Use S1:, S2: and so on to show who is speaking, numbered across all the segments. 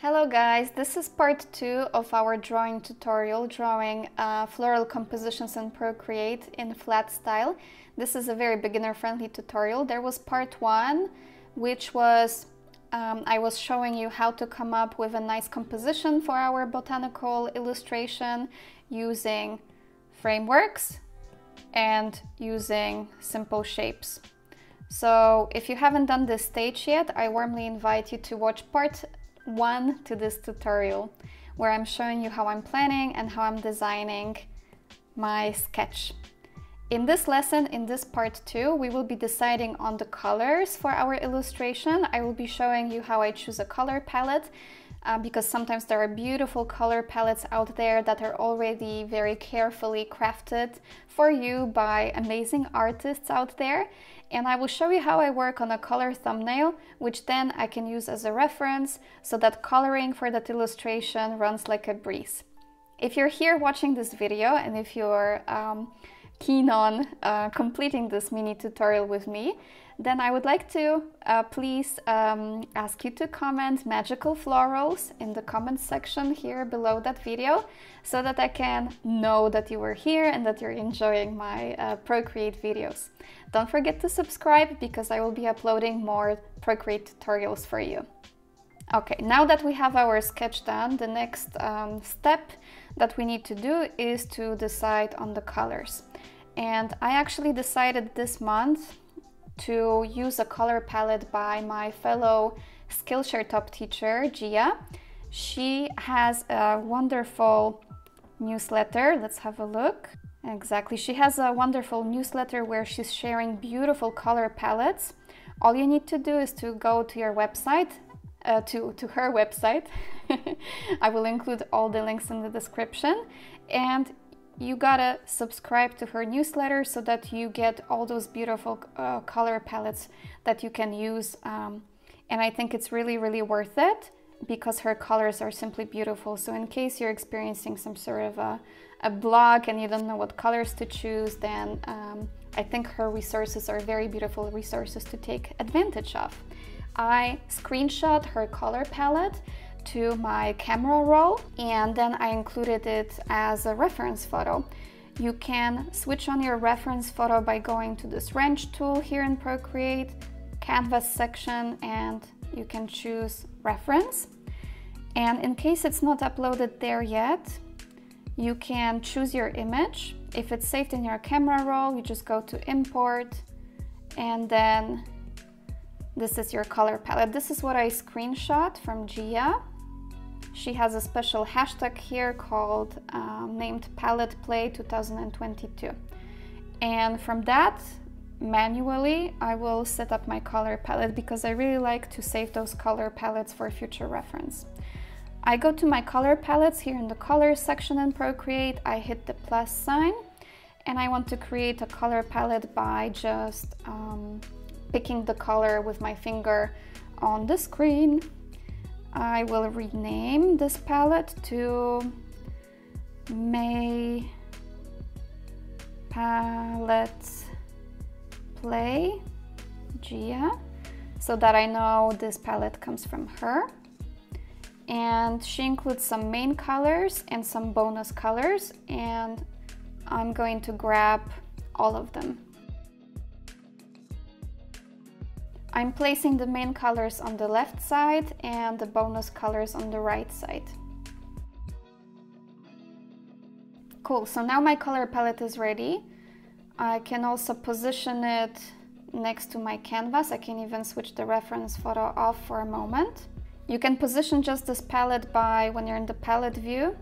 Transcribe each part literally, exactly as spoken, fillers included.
S1: Hello guys, this is part two of our drawing tutorial, drawing uh, floral compositions in Procreate in flat style. This is a very beginner-friendly tutorial. There was part one, which was um, I was showing you how to come up with a nice composition for our botanical illustration using frameworks and using simple shapes. So if you haven't done this stage yet, I warmly invite you to watch part one to this tutorial, where I'm showing you how I'm planning and how I'm designing my sketch. In this lesson, in this part two, we will be deciding on the colors for our illustration. I will be showing you how I choose a color palette, uh, because sometimes there are beautiful color palettes out there that are already very carefully crafted for you by amazing artists out there. And I will show you how I work on a color thumbnail, which then I can use as a reference so that coloring for that illustration runs like a breeze. If you're here watching this video and if you're um, keen on uh, completing this mini tutorial with me, then I would like to uh, please um, ask you to comment magical florals in the comment section here below that video, so that I can know that you were here and that you're enjoying my uh, Procreate videos. Don't forget to subscribe, because I will be uploading more Procreate tutorials for you. Okay, now that we have our sketch done, the next um, step that we need to do is to decide on the colors. And I actually decided this month to use a color palette by my fellow Skillshare top teacher, Gia. She has a wonderful newsletter. Let's have a look. Exactly, she has a wonderful newsletter where she's sharing beautiful color palettes. All you need to do is to go to your website, uh, to, to her website. I will include all the links in the description. And you gotta subscribe to her newsletter so that you get all those beautiful uh, color palettes that you can use. Um, and I think it's really, really worth it, because her colors are simply beautiful. So in case you're experiencing some sort of a, a block and you don't know what colors to choose, then um, I think her resources are very beautiful resources to take advantage of. I screenshot her color palette to my camera roll, and then I included it as a reference photo. You can switch on your reference photo by going to this wrench tool here in Procreate, Canvas section, and you can choose reference. And in case it's not uploaded there yet, you can choose your image. If it's saved in your camera roll, you just go to import, and then this is your color palette. This is what I screenshot from Gia. She has a special hashtag here called um, named Palette Play two thousand twenty-two. And from that, manually, I will set up my color palette, because I really like to save those color palettes for future reference. I go to my color palettes here in the colors section in Procreate. I hit the plus sign, and I want to create a color palette by just um, picking the color with my finger on the screen. I will rename this palette to May Palette Play Gia, so that I know this palette comes from her. And she includes some main colors and some bonus colors, and I'm going to grab all of them. I'm placing the main colors on the left side and the bonus colors on the right side. Cool, so now my color palette is ready. I can also position it next to my canvas. I can even switch the reference photo off for a moment. You can position just this palette by, when you're in the palette view,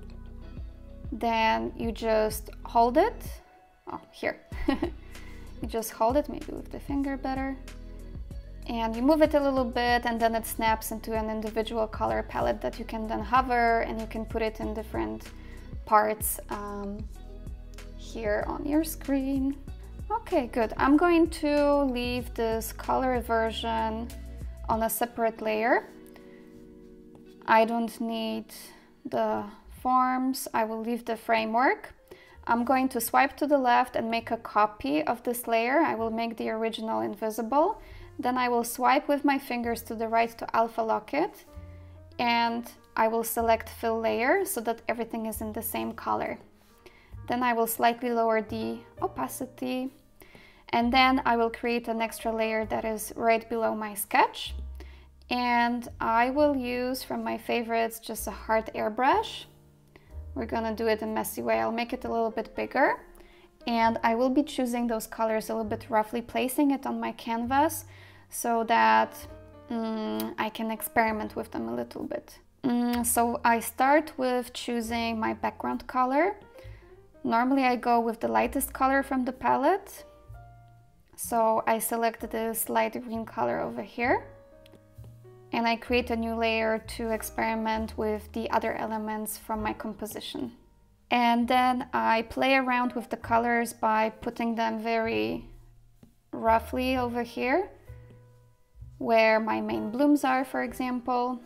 S1: then you just hold it. Oh, here. You just hold it, maybe with the finger better. And you move it a little bit, and then it snaps into an individual color palette that you can then hover, and you can put it in different parts um, here on your screen. Okay, good. I'm going to leave this color version on a separate layer. I don't need the forms. I will leave the framework. I'm going to swipe to the left and make a copy of this layer. I will make the original invisible. Then I will swipe with my fingers to the right to alpha lock it. and I will select fill layer so that everything is in the same color. Then I will slightly lower the opacity, and then I will create an extra layer that is right below my sketch. And I will use from my favorites just a hard airbrush. We're gonna do it a messy way. I'll make it a little bit bigger, and I will be choosing those colors a little bit roughly, placing it on my canvas so that mm, I can experiment with them a little bit. Mm, so I start with choosing my background color. Normally I go with the lightest color from the palette. So I select this light green color over here, and I create a new layer to experiment with the other elements from my composition. And then I play around with the colors by putting them very roughly over here, where my main blooms are, for example.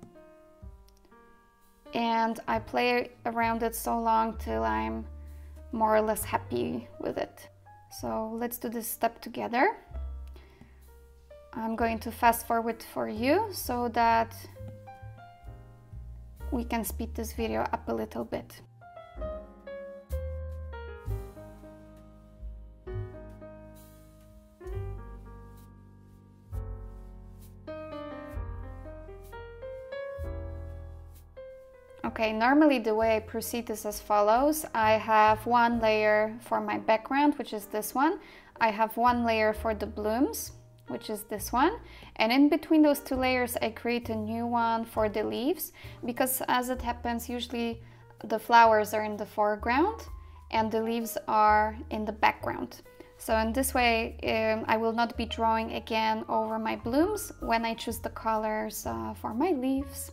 S1: And I play around it so long till I'm more or less happy with it. So let's do this step together. I'm going to fast forward for you so that we can speed this video up a little bit. Okay, normally the way I proceed is as follows. I have one layer for my background, which is this one. I have one layer for the blooms, which is this one. And in between those two layers, I create a new one for the leaves, because as it happens, usually the flowers are in the foreground and the leaves are in the background. So in this way, um, I will not be drawing again over my blooms when I choose the colors uh, for my leaves.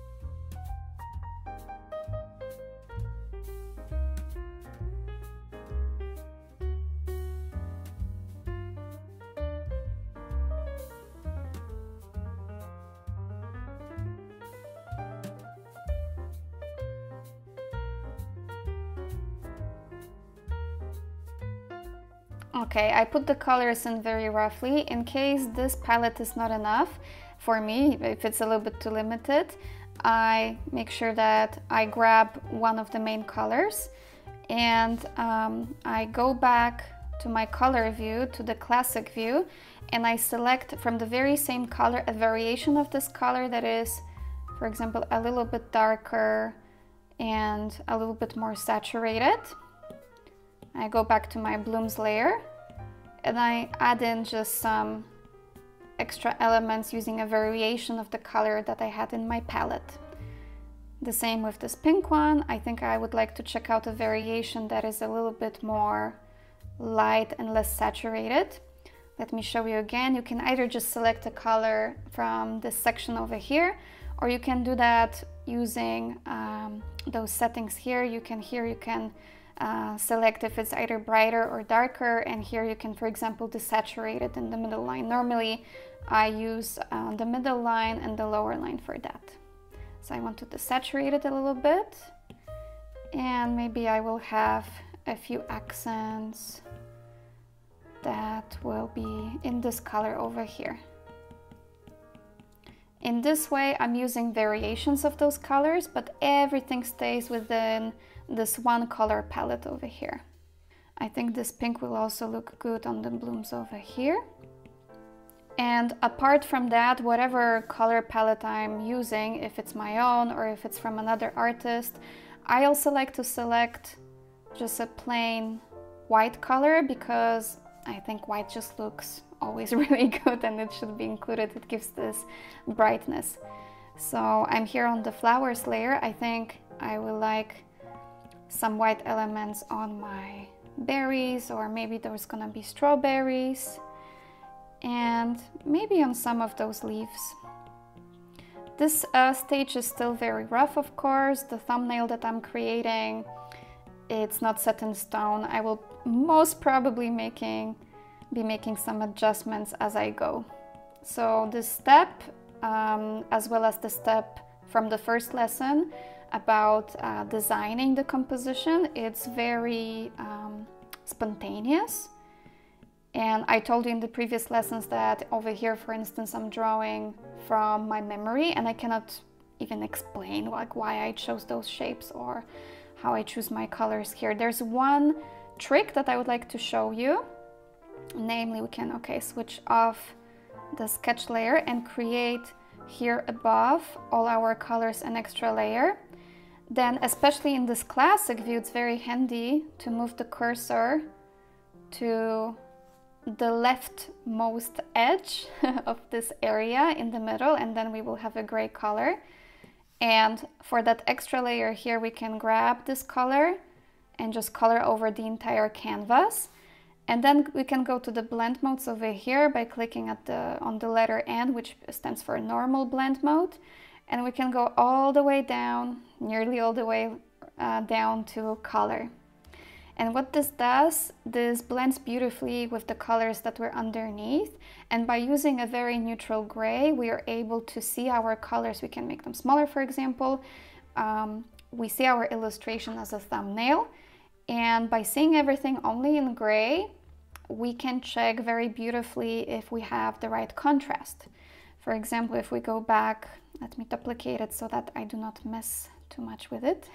S1: Okay, I put the colors in very roughly. In case this palette is not enough for me, if it's a little bit too limited, I make sure that I grab one of the main colors and um, I go back to my color view, to the classic view, and I select from the very same color a variation of this color that is, for example, a little bit darker and a little bit more saturated. I go back to my blooms layer and I add in just some extra elements using a variation of the color that I had in my palette. The same with this pink one. I think I would like to check out a variation that is a little bit more light and less saturated. Let me show you again. You can either just select a color from this section over here, or you can do that using um, those settings here. You can here you can Uh, select if it's either brighter or darker, and here you can, for example, desaturate it in the middle line. Normally I use uh, the middle line and the lower line for that. So I want to desaturate it a little bit, and maybe I will have a few accents that will be in this color over here. In this way I'm using variations of those colors, but everything stays within this one color palette over here. I think this pink will also look good on the blooms over here. And apart from that, whatever color palette I'm using, if it's my own or if it's from another artist, I also like to select just a plain white color, because I think white just looks always really good and it should be included. It gives this brightness. So I'm here on the flowers layer. I think I will like some white elements on my berries, or maybe there's gonna be strawberries, and maybe on some of those leaves. This uh, stage is still very rough, of course. The thumbnail that I'm creating, it's not set in stone. I will most probably making be making some adjustments as I go. So this step, um, as well as the step from the first lesson about uh, designing the composition, it's very um, spontaneous. And I told you in the previous lessons that over here, for instance, I'm drawing from my memory and I cannot even explain like why I chose those shapes or how I choose my colors here. There's one trick that I would like to show you. Namely, we can, okay, switch off the sketch layer and create here above all our colors an extra layer. Then, especially in this classic view, it's very handy to move the cursor to the leftmost edge of this area in the middle, and then we will have a gray color. And for that extra layer here, we can grab this color and just color over the entire canvas. And then we can go to the blend modes over here by clicking at the on the letter N, which stands for normal blend mode. And we can go all the way down, nearly all the way uh, down to color. And what this does, this blends beautifully with the colors that were underneath. And by using a very neutral gray, we are able to see our colors. We can make them smaller, for example. Um, we see our illustration as a thumbnail. And by seeing everything only in gray, we can check very beautifully if we have the right contrast. For example, if we go back, let me duplicate it so that I do not mess too much with it.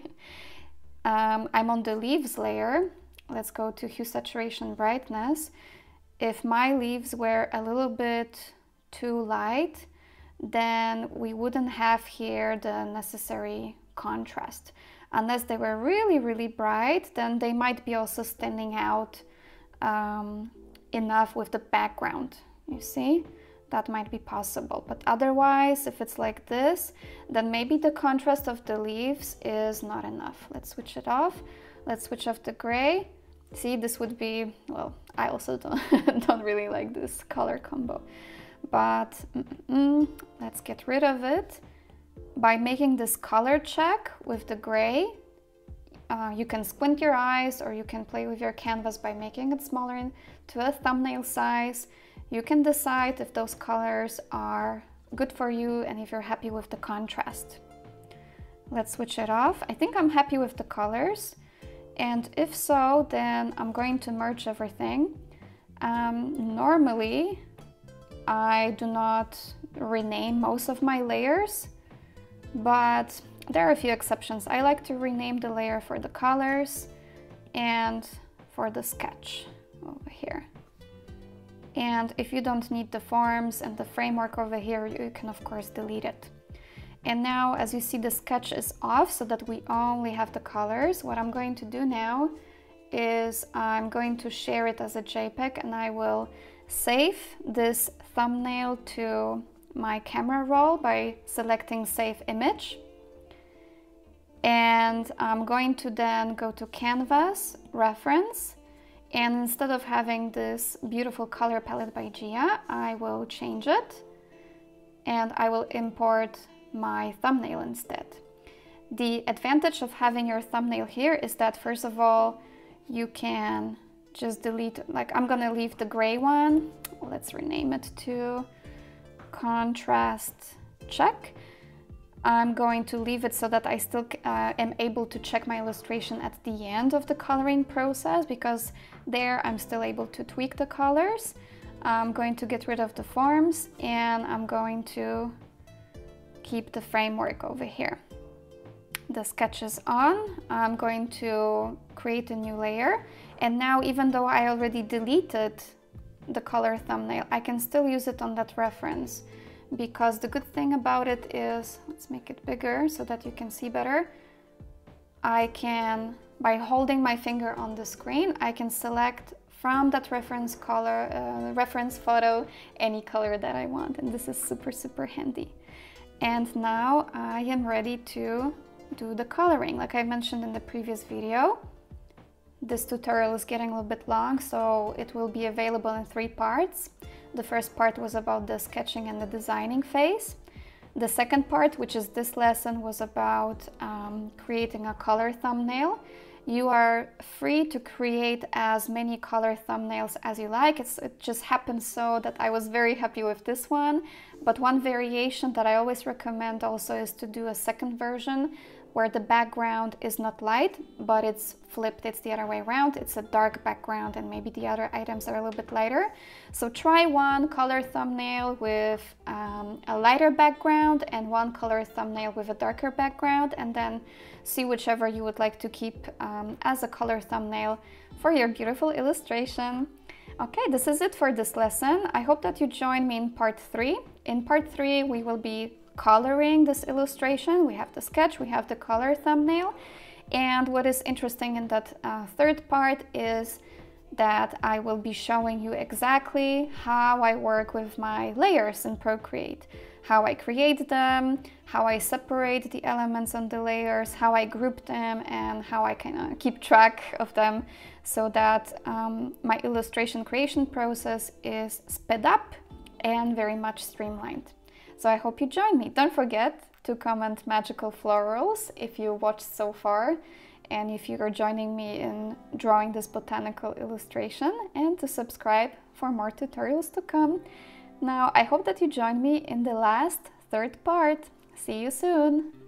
S1: um, I'm on the leaves layer. Let's go to hue, saturation, brightness. If my leaves were a little bit too light, then we wouldn't have here the necessary contrast. Unless they were really, really bright, then they might be also standing out um, enough with the background, you see? That might be possible. But otherwise, if it's like this, then maybe the contrast of the leaves is not enough. Let's switch it off. Let's switch off the gray. See, this would be, well, I also don't, don't really like this color combo. But mm, mm, let's get rid of it. By making this color check with the gray, uh, you can squint your eyes or you can play with your canvas by making it smaller into a thumbnail size. You can decide if those colors are good for you and if you're happy with the contrast. Let's switch it off. I think I'm happy with the colors. And if so, then I'm going to merge everything. Um, normally, I do not rename most of my layers, but there are a few exceptions. I like to rename the layer for the colors and for the sketch over here. And if you don't need the forms and the framework over here, you can of course delete it. And now, as you see, the sketch is off so that we only have the colors. What I'm going to do now is I'm going to share it as a JPEG, and I will save this thumbnail to my camera roll by selecting Save Image. And I'm going to then go to Canvas, Reference, and instead of having this beautiful color palette by Gia, I will change it and I will import my thumbnail instead. The advantage of having your thumbnail here is that, first of all, you can just delete, like I'm gonna leave the gray one. Let's rename it to Contrast Check. I'm going to leave it so that I still uh, am able to check my illustration at the end of the coloring process, because there I'm still able to tweak the colors. I'm going to get rid of the forms and I'm going to keep the framework over here. The sketch is on. I'm going to create a new layer, and now, even though I already deleted the color thumbnail, I can still use it on that reference, because the good thing about it is, let's make it bigger so that you can see better. I can, by holding my finger on the screen, I can select from that reference color, uh, reference photo, any color that I want, and this is super, super handy. And now I am ready to do the coloring. Like I mentioned in the previous video, this tutorial is getting a little bit long, so it will be available in three parts. The first part was about the sketching and the designing phase. The second part, which is this lesson, was about um, creating a color thumbnail. You are free to create as many color thumbnails as you like. It's, it just happens so that I was very happy with this one. But one variation that I always recommend also is to do a second version where the background is not light, but it's flipped, it's the other way around. It's a dark background and maybe the other items are a little bit lighter. So try one color thumbnail with um, a lighter background and one color thumbnail with a darker background, and then see whichever you would like to keep um, as a color thumbnail for your beautiful illustration. Okay, this is it for this lesson. I hope that you join me in part three. In part three, we will be coloring this illustration. We have the sketch, we have the color thumbnail. And what is interesting in that uh, third part is that I will be showing you exactly how I work with my layers in Procreate, how I create them, how I separate the elements on the layers, how I group them, and how I kind of keep track of them so that um, my illustration creation process is sped up and very much streamlined. So I hope you join me. Don't forget to comment magical florals if you watched so far, and if you're joining me in drawing this botanical illustration, and to subscribe for more tutorials to come. Now, I hope that you join me in the last third part. See you soon!